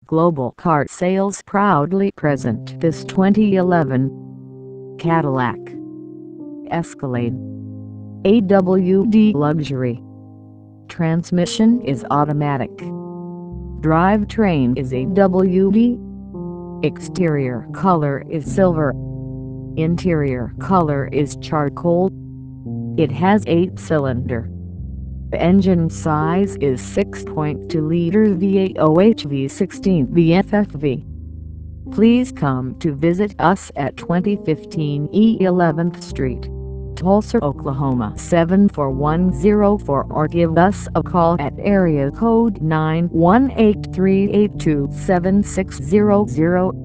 Global Car Sales proudly present this 2011 Cadillac Escalade AWD Luxury. Transmission is automatic. Drivetrain is AWD. Exterior color is silver. Interior color is charcoal. It has 8-cylinder. The engine size is 6.2 liters V8 OHV16 VFFV. Please come to visit us at 2015 E 11th Street, Tulsa, Oklahoma 74104, or give us a call at area code 918-382-7600.